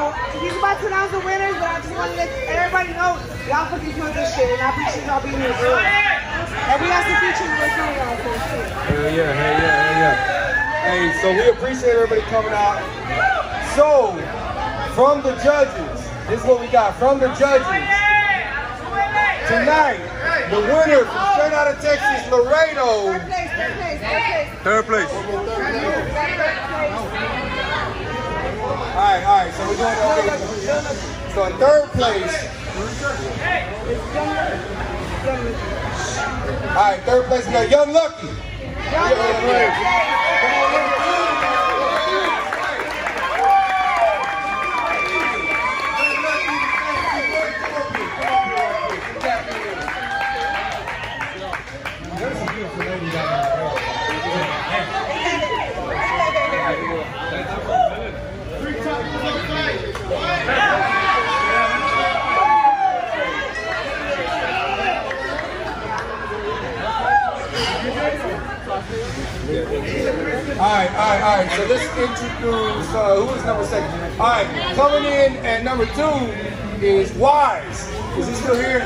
he's about to announce the winners, but I just want to let everybody know y'all fucking killed this shit, and I appreciate y'all being here. And we got some features with y'all for too. Hell yeah. Hey, so we appreciate everybody coming out. So, from the judges, this is what we got. From the judges, tonight, the winner from straight out of Texas, Laredo. Third place. All right. So we're doing that. So in third place. All right, third place we got Young Lucky. All right. So let's introduce who is number 2. All right, coming in at number 2 is Wise. Is he still here?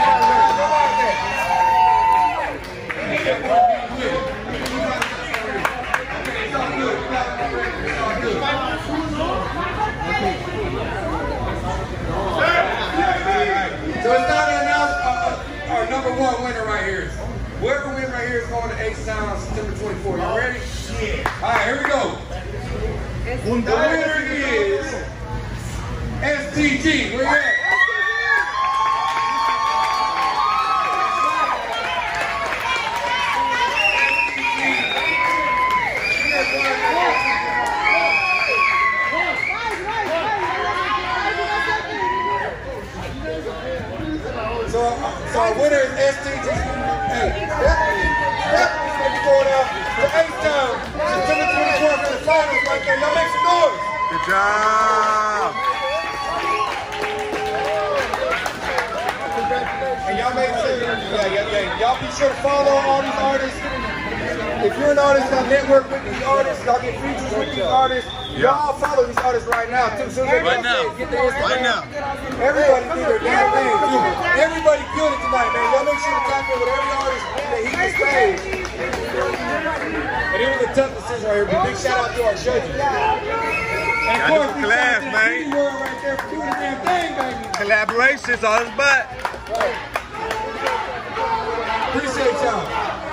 So it's time to announce our number 1 winner right here. Whoever wins right here is going to H-Town on September 24th. Y'all ready? Yeah. All right, here we go. The winner is STG. Where you at? So our winner is STG. Hey, that's going to be going out to H-Town September 24th for the finals right there. Y'all make some noise. Good job. And y'all make sure, y'all be sure to follow all these artists. If you're an artist, y'all network with these artists. Y'all get features with these artists. Y'all follow these artists right now too. So Right now. Everybody do their damn thing too. Everybody killed it tonight, man. Y'all make sure to tap in with every artist that he can stage. And it was a tough decision right here, but big shout out to our judges. And of course, big shout out to the world right there for doing the damn thing, baby. Collaboration's all his butt. Appreciate y'all.